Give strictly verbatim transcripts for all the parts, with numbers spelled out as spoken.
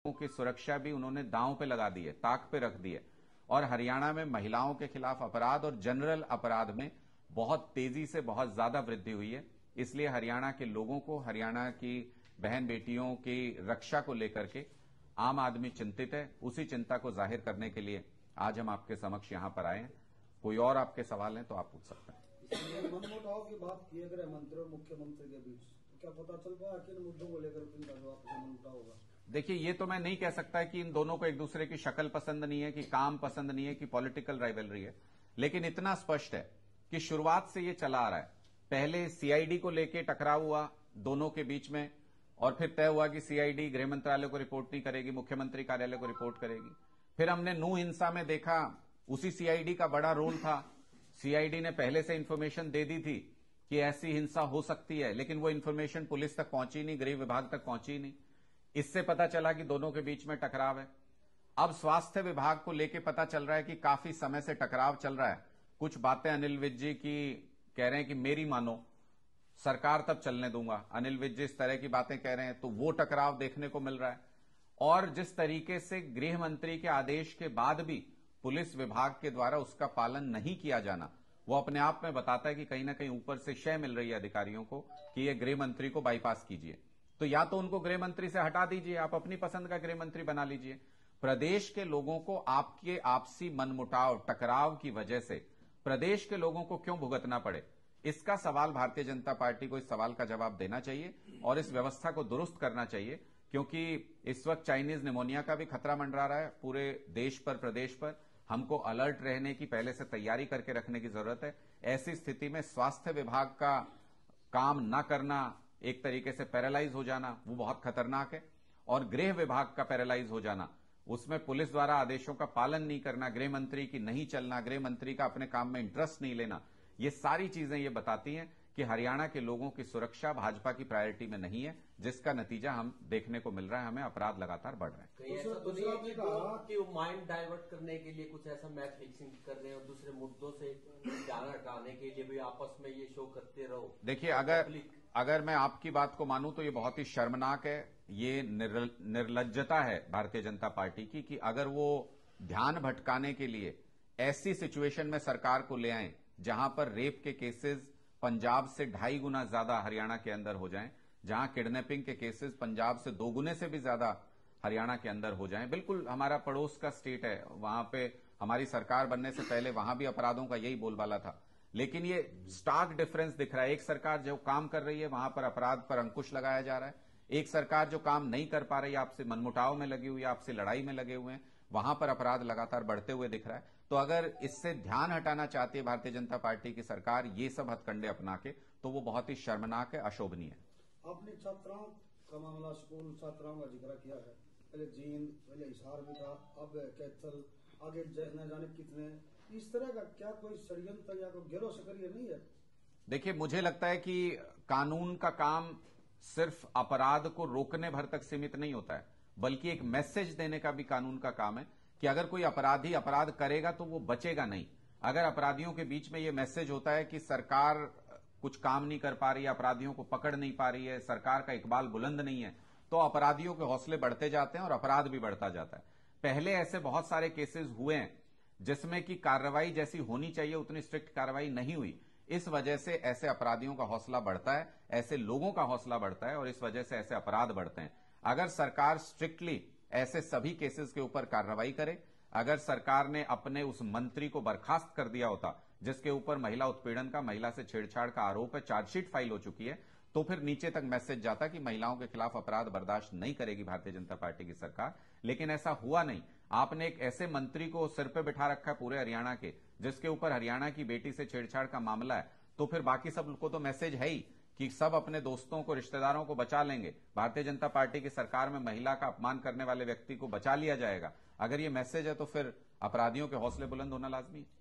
की सुरक्षा भी उन्होंने दांव पे लगा दी है, ताक पे रख दी है। और हरियाणा में महिलाओं के खिलाफ अपराध और जनरल अपराध में बहुत तेजी से बहुत ज्यादा वृद्धि हुई है। इसलिए हरियाणा के लोगों को, हरियाणा की बहन बेटियों की रक्षा को लेकर के आम आदमी चिंतित है। उसी चिंता को जाहिर करने के लिए आज हम आपके समक्ष यहां पर आए हैं। कोई और आपके सवाल हैं तो आप पूछ सकते हैं। मनमुटाव की बात की गृह मंत्री और मुख्यमंत्री के बीच, तो क्या पता चल पाया कि इन मुद्दों को लेकर मनमुटाव होगा? देखिए, ये तो मैं नहीं कह सकता कि इन दोनों को एक दूसरे की शक्ल पसंद नहीं है, कि काम पसंद नहीं है, कि पॉलिटिकल राइवलरी है, लेकिन इतना स्पष्ट है कि शुरुआत से ये चला आ रहा है। पहले सीआईडी को लेकर टकराव हुआ दोनों के बीच में, और फिर तय हुआ कि सीआईडी गृह मंत्रालय को रिपोर्ट नहीं करेगी, मुख्यमंत्री कार्यालय को रिपोर्ट करेगी। फिर हमने नूह हिंसा में देखा, उसी सीआईडी का बड़ा रोल था। सीआईडी ने पहले से इंफॉर्मेशन दे दी थी कि ऐसी हिंसा हो सकती है, लेकिन वो इंफॉर्मेशन पुलिस तक पहुंची नहीं, गृह विभाग तक पहुंची नहीं। इससे पता चला कि दोनों के बीच में टकराव है। अब स्वास्थ्य विभाग को लेकर पता चल रहा है कि काफी समय से टकराव चल रहा है। कुछ बातें अनिल विज जी की कह रहे हैं कि मेरी मानो, सरकार तब चलने दूंगा। अनिल विज जी इस तरह की बातें कह रहे हैं, तो वो टकराव देखने को मिल रहा है। और जिस तरीके से गृह मंत्री के आदेश के बाद भी पुलिस विभाग के द्वारा उसका पालन नहीं किया जाना, वो अपने आप में बताता है कि कहीं ना कहीं ऊपर से शय मिल रही है अधिकारियों को कि ये गृह मंत्री को बाईपास कीजिए। तो या तो उनको गृह मंत्री से हटा दीजिए, आप अपनी पसंद का गृह मंत्री बना लीजिए। प्रदेश के लोगों को आपके आपसी मनमुटाव, टकराव की वजह से प्रदेश के लोगों को क्यों भुगतना पड़े, इसका सवाल भारतीय जनता पार्टी को इस सवाल का जवाब देना चाहिए और इस व्यवस्था को दुरुस्त करना चाहिए। क्योंकि इस वक्त चाइनीज निमोनिया का भी खतरा मंडरा रहा है पूरे देश पर, प्रदेश पर। हमको अलर्ट रहने की, पहले से तैयारी करके रखने की जरूरत है। ऐसी स्थिति में स्वास्थ्य विभाग का काम न करना, एक तरीके से पैरालाइज हो जाना, वो बहुत खतरनाक है। और गृह विभाग का पैरालाइज हो जाना, उसमें पुलिस द्वारा आदेशों का पालन नहीं करना, गृह मंत्री की नहीं चलना, गृह मंत्री का अपने काम में इंटरेस्ट नहीं लेना, ये सारी चीजें ये बताती हैं कि हरियाणा के लोगों की सुरक्षा भाजपा की प्रायोरिटी में नहीं है, जिसका नतीजा हम देखने को मिल रहा है। हमें अपराध लगातार बढ़ रहे हैं। कहीं ऐसा तो नहीं है कि वो कि वो माइंड डाइवर्ट करने के लिए कुछ ऐसा मैच फिक्सिंग कर रहे हैं और दूसरे मुद्दों से ध्यान हटाने के लिए भी आपस में ये शो करते रहो? देखिए, अगर अगर मैं आपकी बात को मानूं तो ये बहुत ही शर्मनाक है। ये निर्लज्जता है भारतीय जनता पार्टी की कि अगर वो ध्यान भटकाने के लिए ऐसी सिचुएशन में सरकार को ले आए जहां पर रेप के केसेस पंजाब से ढाई गुना ज्यादा हरियाणा के अंदर हो जाएं, जहां किडनैपिंग के केसेस पंजाब से दो गुने से भी ज्यादा हरियाणा के अंदर हो जाएं। बिल्कुल हमारा पड़ोस का स्टेट है, वहां पे हमारी सरकार बनने से पहले वहां भी अपराधों का यही बोलबाला था। लेकिन ये स्टार्क डिफरेंस दिख रहा है। एक सरकार जो काम कर रही है वहां पर अपराध पर अंकुश लगाया जा रहा है, एक सरकार जो काम नहीं कर पा रही है, आपसे मनमुटाव में लगी हुई है, आपसे लड़ाई में लगे हुए हैं, वहां पर अपराध लगातार बढ़ते हुए दिख रहा है। तो अगर इससे ध्यान हटाना चाहती है भारतीय जनता पार्टी की सरकार ये सब हथकंडे अपना के, तो वो बहुत ही शर्मनाक है, अशोभनीय है। आपने छात्राओं का मामला, स्कूल छात्राओं का जिक्र किया है। पहले जींद, पहले हिसार भी था, अब कैथल, आगे न जाने कितने। इस तरह का क्या कोई षड्यंत्र या कोई गिरोह सक्रिय नहीं है? देखिए, मुझे लगता है कि कानून का काम सिर्फ अपराध को रोकने भर तक सीमित नहीं होता है, बल्कि एक मैसेज देने का भी कानून का काम है कि अगर कोई अपराधी अपराध करेगा तो वो बचेगा नहीं। अगर अपराधियों के बीच में ये मैसेज होता है कि सरकार कुछ काम नहीं कर पा रही है, अपराधियों को पकड़ नहीं पा रही है, सरकार का इकबाल बुलंद नहीं है, तो अपराधियों के हौसले बढ़ते जाते हैं और अपराध भी बढ़ता जाता है। पहले ऐसे बहुत सारे केसेस हुए हैं जिसमें कि कार्रवाई जैसी होनी चाहिए उतनी स्ट्रिक्ट कार्रवाई नहीं हुई। इस वजह से ऐसे अपराधियों का हौसला बढ़ता है, ऐसे लोगों का हौसला बढ़ता है और इस वजह से ऐसे अपराध बढ़ते हैं। अगर सरकार स्ट्रिक्टली ऐसे सभी केसेस के ऊपर कार्रवाई करे, अगर सरकार ने अपने उस मंत्री को बर्खास्त कर दिया होता जिसके ऊपर महिला उत्पीड़न का, महिला से छेड़छाड़ का आरोप है, चार्जशीट फाइल हो चुकी है, तो फिर नीचे तक मैसेज जाता कि महिलाओं के खिलाफ अपराध बर्दाश्त नहीं करेगी भारतीय जनता पार्टी की सरकार। लेकिन ऐसा हुआ नहीं। आपने एक ऐसे मंत्री को सिर पे बिठा रखा है पूरे हरियाणा के, जिसके ऊपर हरियाणा की बेटी से छेड़छाड़ का मामला है, तो फिर बाकी सबको तो मैसेज है ही कि सब अपने दोस्तों को, रिश्तेदारों को बचा लेंगे। भारतीय जनता पार्टी की सरकार में महिला का अपमान करने वाले व्यक्ति को बचा लिया जाएगा। अगर ये मैसेज है तो फिर अपराधियों के हौसले बुलंद होना लाजमी है।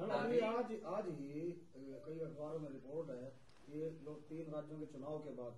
आज आज ही कई अखबारों में रिपोर्ट है, ये लोग तीन राज्यों के चुनाव के बाद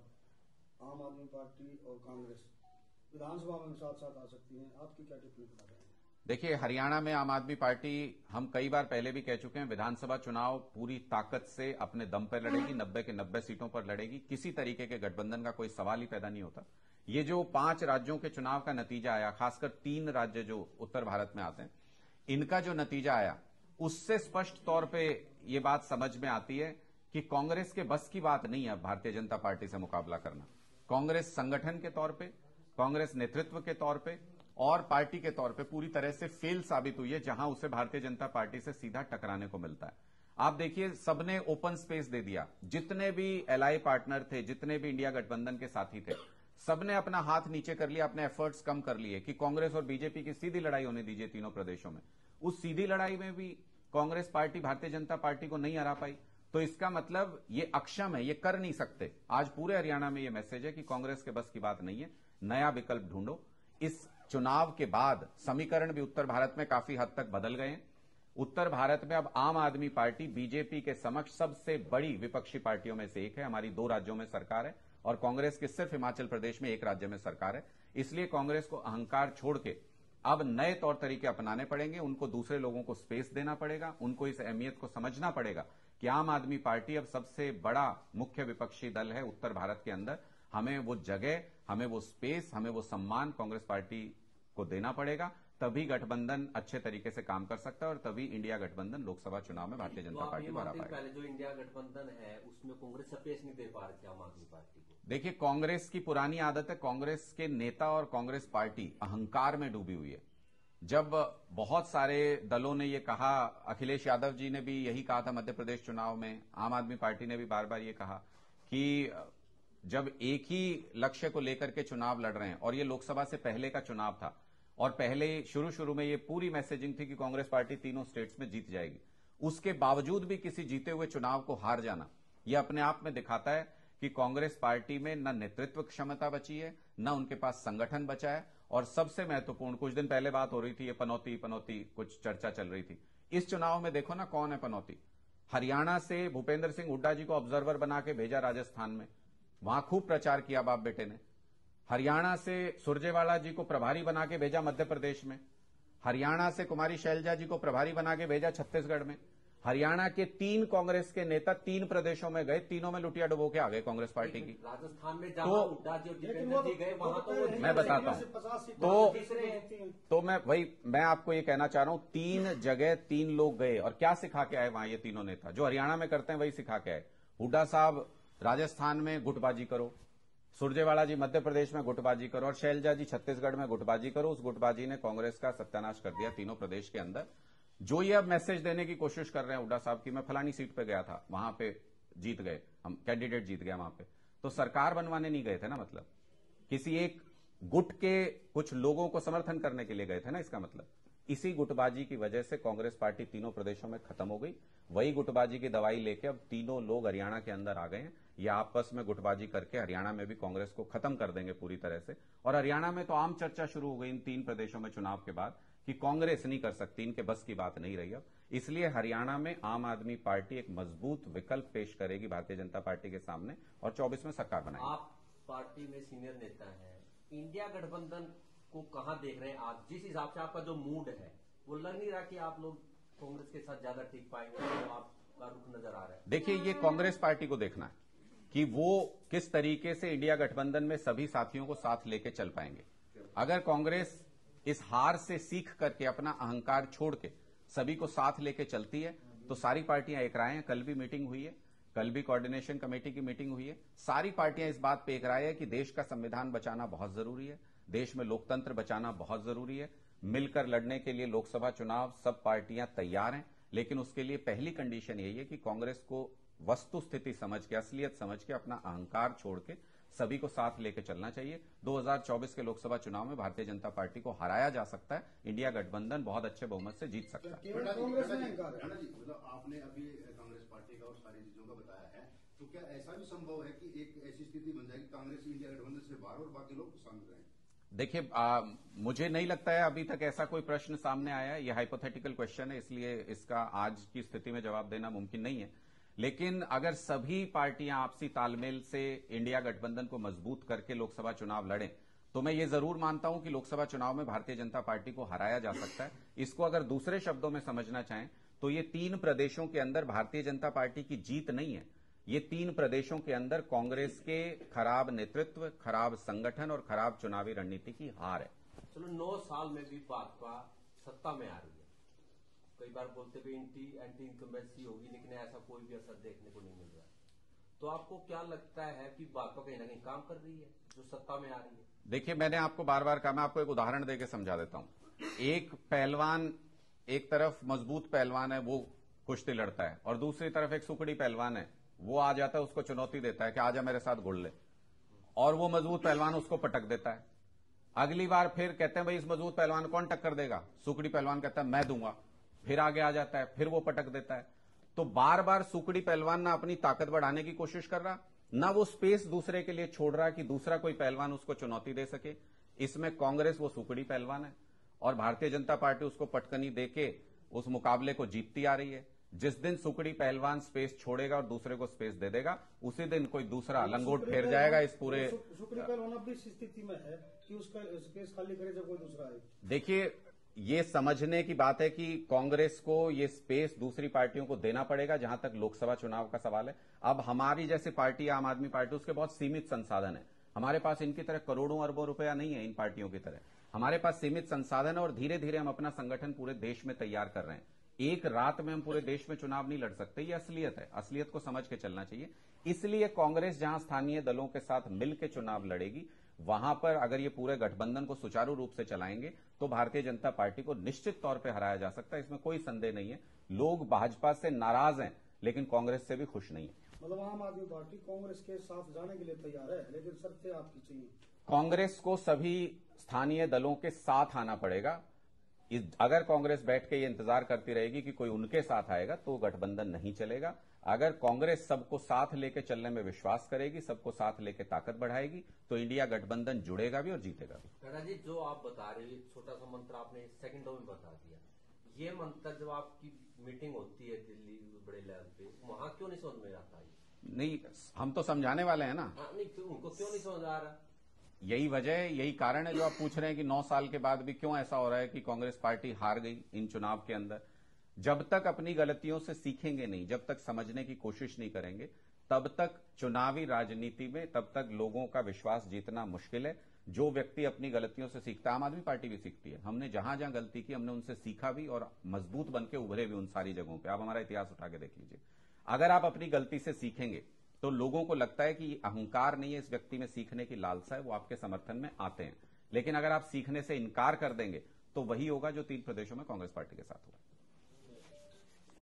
आम आदमी पार्टी और कांग्रेस विधानसभा में साथ साथ आ सकती हैं। आपकी क्या टिप्पणी बता रहे हैं? देखिए, हरियाणा में आम आदमी पार्टी, हम कई बार पहले भी कह चुके हैं, विधानसभा चुनाव पूरी ताकत से अपने दम पर लड़ेगी, नब्बे के नब्बे सीटों पर लड़ेगी। किसी तरीके के गठबंधन का कोई सवाल ही पैदा नहीं होता। ये जो पांच राज्यों के चुनाव का नतीजा आया, खासकर तीन राज्य जो उत्तर भारत में आते हैं, इनका जो नतीजा आया उससे स्पष्ट तौर पे ये बात समझ में आती है कि कांग्रेस के बस की बात नहीं है भारतीय जनता पार्टी से मुकाबला करना। कांग्रेस संगठन के तौर पे, कांग्रेस नेतृत्व के तौर पे और पार्टी के तौर पे पूरी तरह से फेल साबित हुई है, जहां उसे भारतीय जनता पार्टी से सीधा टकराने को मिलता है। आप देखिए, सबने ओपन स्पेस दे दिया। जितने भी एलआई पार्टनर थे, जितने भी इंडिया गठबंधन के साथी थे, सबने अपना हाथ नीचे कर लिया, अपने एफर्ट्स कम कर लिए कि कांग्रेस और बीजेपी की सीधी लड़ाई होने दीजिए तीनों प्रदेशों में। उस सीधी लड़ाई में भी कांग्रेस पार्टी भारतीय जनता पार्टी को नहीं हरा पाई। तो इसका मतलब ये अक्षम है, ये कर नहीं सकते। आज पूरे हरियाणा में ये मैसेज है कि कांग्रेस के बस की बात नहीं है, नया विकल्प ढूंढो। इस चुनाव के बाद समीकरण भी उत्तर भारत में काफी हद तक बदल गए हैं। उत्तर भारत में अब आम आदमी पार्टी बीजेपी के समक्ष सबसे बड़ी विपक्षी पार्टियों में से एक है। हमारी दो राज्यों में सरकार है और कांग्रेस की सिर्फ हिमाचल प्रदेश में एक राज्य में सरकार है। इसलिए कांग्रेस को अहंकार छोड़ के अब नए तौर तरीके अपनाने पड़ेंगे। उनको दूसरे लोगों को स्पेस देना पड़ेगा, उनको इस अहमियत को समझना पड़ेगा कि आम आदमी पार्टी अब सबसे बड़ा मुख्य विपक्षी दल है उत्तर भारत के अंदर। हमें वो जगह, हमें वो स्पेस, हमें वो सम्मान कांग्रेस पार्टी को देना पड़ेगा। तभी गठबंधन अच्छे तरीके से काम कर सकता है और तभी इंडिया गठबंधन लोकसभा चुनाव में भारतीय जनता पार्टी को हरा पाएगा। पहले जो इंडिया गठबंधन है उसमें कांग्रेस स्पेस नहीं दे पा रही थी आम आदमी पार्टी को। देखिए, कांग्रेस की पुरानी आदत है, कांग्रेस के नेता और कांग्रेस पार्टी अहंकार में डूबी हुई है। जब बहुत सारे दलों ने ये कहा, अखिलेश यादव जी ने भी यही कहा था मध्य प्रदेश चुनाव में, आम आदमी पार्टी ने भी बार बार ये कहा कि जब एक ही लक्ष्य को लेकर के चुनाव लड़ रहे हैं और ये लोकसभा से पहले का चुनाव था और पहले शुरू शुरू में ये पूरी मैसेजिंग थी कि कांग्रेस पार्टी तीनों स्टेट्स में जीत जाएगी, उसके बावजूद भी किसी जीते हुए चुनाव को हार जाना, यह अपने आप में दिखाता है कि कांग्रेस पार्टी में न नेतृत्व क्षमता बची है, न उनके पास संगठन बचा है। और सबसे महत्वपूर्ण, कुछ दिन पहले बात हो रही थी, ये पनौती पनौती कुछ चर्चा चल रही थी। इस चुनाव में देखो ना कौन है पनौती। हरियाणा से भूपेंद्र सिंह हुड्डा जी को ऑब्जर्वर बना के भेजा राजस्थान में, वहां खूब प्रचार किया बाप बेटे ने। हरियाणा से सुरजेवाला जी को प्रभारी बना के भेजा मध्य प्रदेश में। हरियाणा से कुमारी शैलजा जी को प्रभारी बना के भेजा छत्तीसगढ़ में। हरियाणा के तीन कांग्रेस के नेता तीन प्रदेशों में गए, तीनों में लुटिया डुबो के आ गए कांग्रेस पार्टी की। राजस्थान में जहां हुड्डा जी और दीपेंद्र जी गए वहां तो मैं बताता हूं, तो तो मैं वही मैं आपको ये कहना चाह रहा हूं, तीन जगह तीन लोग गए और क्या सिखा के आए वहां ये तीनों नेता। जो हरियाणा में करते हैं वही सिखा के आए। हुड्डा साहब राजस्थान में गुटबाजी करो, सुरजेवाला जी मध्य प्रदेश में गुटबाजी करो और शैलजा जी छत्तीसगढ़ में गुटबाजी करो। उस गुटबाजी ने कांग्रेस का सत्यानाश कर दिया तीनों प्रदेश के अंदर। जो ये अब मैसेज देने की कोशिश कर रहे हैं हुड्डा साहब की, मैं फलानी सीट पे गया था, वहां पे जीत गए, हम कैंडिडेट जीत गया वहां पे, तो सरकार बनवाने नहीं गए थे ना, मतलब किसी एक गुट के कुछ लोगों को समर्थन करने के लिए गए थे ना। इसका मतलब इसी गुटबाजी की वजह से कांग्रेस पार्टी तीनों प्रदेशों में खत्म हो गई। वही गुटबाजी की दवाई लेके अब तीनों लोग हरियाणा के अंदर आ गए हैं। ये आपस में गुटबाजी करके हरियाणा में भी कांग्रेस को खत्म कर देंगे पूरी तरह से। और हरियाणा में तो आम चर्चा शुरू हो गई इन तीन प्रदेशों में चुनाव के बाद कि कांग्रेस नहीं कर सकती, इनके बस की बात नहीं रही अब। इसलिए हरियाणा में आम आदमी पार्टी एक मजबूत विकल्प पेश करेगी भारतीय जनता पार्टी के सामने और चौबीस में सरकार बनाएगी। आप पार्टी में सीनियर नेता हैं, इंडिया गठबंधन को कहां देख रहे हैं आप? जिस हिसाब से आपका जो मूड है वो लग नहीं रहा कि आप लोग कांग्रेस के साथ ज्यादा टिक पाएंगे, तो आपका रुख नजर आ रहा है। देखिए, ये कांग्रेस पार्टी को देखना है कि वो किस तरीके से इंडिया गठबंधन में सभी साथियों को साथ लेके चल पाएंगे। अगर कांग्रेस इस हार से सीख करके अपना अहंकार छोड़ के सभी को साथ लेके चलती है तो सारी पार्टियां एक राय हैं। कल भी मीटिंग हुई है, कल भी कोऑर्डिनेशन कमेटी की मीटिंग हुई है। सारी पार्टियां इस बात पे एक राय है कि देश का संविधान बचाना बहुत जरूरी है, देश में लोकतंत्र बचाना बहुत जरूरी है। मिलकर लड़ने के लिए लोकसभा चुनाव सब पार्टियां तैयार हैं, लेकिन उसके लिए पहली कंडीशन यही है कि कांग्रेस को वस्तु स्थिति समझ के, असलियत समझ के, अपना अहंकार छोड़ के सभी को साथ लेकर चलना चाहिए। दो हज़ार चौबीस के लोकसभा चुनाव में भारतीय जनता पार्टी को हराया जा सकता है। इंडिया गठबंधन बहुत अच्छे बहुमत से जीत सकता है। मतलब आपने अभी कांग्रेस पार्टी का और सारी चीजों का बताया है, तो क्या ऐसा भी संभव है कि एक ऐसी स्थिति बन जाएगी कांग्रेस इंडिया गठबंधन से बाहर और बाकी लोग शामिल रहें? देखिए, मुझे नहीं लगता है अभी तक ऐसा कोई प्रश्न सामने आया है। यह हाइपोथेटिकल क्वेश्चन है, इसलिए इसका आज की स्थिति में जवाब देना मुमकिन नहीं है। लेकिन अगर सभी पार्टियां आपसी तालमेल से इंडिया गठबंधन को मजबूत करके लोकसभा चुनाव लड़ें तो मैं ये जरूर मानता हूं कि लोकसभा चुनाव में भारतीय जनता पार्टी को हराया जा सकता है। इसको अगर दूसरे शब्दों में समझना चाहें तो ये तीन प्रदेशों के अंदर भारतीय जनता पार्टी की जीत नहीं है, ये तीन प्रदेशों के अंदर कांग्रेस के खराब नेतृत्व, खराब संगठन और खराब चुनावी रणनीति की हार है। चलो नौ साल में भी भाजपा सत्ता में आ रही है, कई बार बोलते हुए एंटी एंटी इनकम्बेंसी होगी, लेकिन ऐसा कोई भी असर देखने को नहीं मिल रहा। तो आपको क्या लगता है कि भाजपा कहीं ना कहीं काम कर रही है जो सत्ता में आ रही है? देखिए, मैंने आपको बार बार कहा, मैं आपको एक उदाहरण देकर समझा देता हूं। एक पहलवान, एक तरफ मजबूत पहलवान है, वो कुश्ती लड़ता है, और दूसरी तरफ एक सुकड़ी पहलवान है, वो आ जाता है, उसको चुनौती देता है कि आजा मेरे साथ गुड़ ले, और वो मजबूत पहलवान उसको पटक देता है। अगली बार फिर कहते हैं भाई इस मजबूत पहलवान को कौन टक्कर देगा, सुकड़ी पहलवान कहता है मैं दूंगा, फिर आगे आ जाता है, फिर वो पटक देता है। तो बार बार सुकड़ी पहलवान ना अपनी ताकत बढ़ाने की कोशिश कर रहा, ना वो स्पेस दूसरे के लिए छोड़ रहा कि दूसरा कोई पहलवान उसको चुनौती दे सके। इसमें कांग्रेस वो सुकड़ी पहलवान है और भारतीय जनता पार्टी उसको पटकनी देके उस मुकाबले को जीतती आ रही है। जिस दिन सुकड़ी पहलवान स्पेस छोड़ेगा और दूसरे को स्पेस दे देगा, उसी दिन कोई दूसरा लंगोट फेर जाएगा इस पूरे। सुकड़ी पहलवान अब भी इस स्थिति में है कि उसका स्पेस खाली करे जब कोई दूसरा आए। देखिए, ये समझने की बात है कि कांग्रेस को ये स्पेस दूसरी पार्टियों को देना पड़ेगा। जहां तक लोकसभा चुनाव का सवाल है, अब हमारी जैसी पार्टी, आम आदमी पार्टी, उसके बहुत सीमित संसाधन है। हमारे पास इनकी तरह करोड़ों अरबों रुपया नहीं है, इन पार्टियों की तरह हमारे पास सीमित संसाधन है, और धीरे धीरे हम अपना संगठन पूरे देश में तैयार कर रहे हैं। एक रात में हम पूरे देश में चुनाव नहीं लड़ सकते, ये असलियत है, असलियत को समझ के चलना चाहिए। इसलिए कांग्रेस जहां स्थानीय दलों के साथ मिलकर चुनाव लड़ेगी, वहां पर अगर ये पूरे गठबंधन को सुचारू रूप से चलाएंगे तो भारतीय जनता पार्टी को निश्चित तौर पर हराया जा सकता है, इसमें कोई संदेह नहीं है। लोग भाजपा से नाराज हैं लेकिन कांग्रेस से भी खुश नहीं है। मतलब आम आदमी पार्टी कांग्रेस के साथ जाने के लिए तैयार है, लेकिन शर्तें आपकी चाहिए। कांग्रेस को सभी स्थानीय दलों के साथ आना पड़ेगा। अगर कांग्रेस बैठ के ये इंतजार करती रहेगी कि कोई उनके साथ आएगा तो गठबंधन नहीं चलेगा। अगर कांग्रेस सबको साथ लेकर चलने में विश्वास करेगी, सबको साथ लेकर ताकत बढ़ाएगी, तो इंडिया गठबंधन जुड़ेगा भी और जीतेगा भी। राणा जी, जो आप बता रहे हैं, छोटा सा मंत्र आपने सेकंडों में बता दिया। ये मंत्र जब आपकी मीटिंग होती है दिल्ली बड़े लेवल पे, वहां क्यों नहीं समझ में आता? नहीं, हम तो समझाने वाले हैं ना। हाँ, नहीं, उनको क्यों नहीं समझ आ रहा? यही वजह है, यही कारण है जो आप पूछ रहे हैं कि नौ साल के बाद भी क्यों ऐसा हो रहा है कि कांग्रेस पार्टी हार गई इन चुनाव के अंदर। जब तक अपनी गलतियों से सीखेंगे नहीं, जब तक समझने की कोशिश नहीं करेंगे, तब तक चुनावी राजनीति में, तब तक लोगों का विश्वास जीतना मुश्किल है। जो व्यक्ति अपनी गलतियों से सीखता है, आम आदमी पार्टी भी सीखती है, हमने जहां जहां गलती की हमने उनसे सीखा भी और मजबूत बन के उभरे भी उन सारी जगहों पर। आप हमारा इतिहास उठा के देख लीजिए। अगर आप अपनी गलती से सीखेंगे तो लोगों को लगता है कि अहंकार नहीं है इस व्यक्ति में, सीखने की लालसा है, वो आपके समर्थन में आते हैं। लेकिन अगर आप सीखने से इनकार कर देंगे तो वही होगा जो तीन प्रदेशों में कांग्रेस पार्टी के साथ हुआ।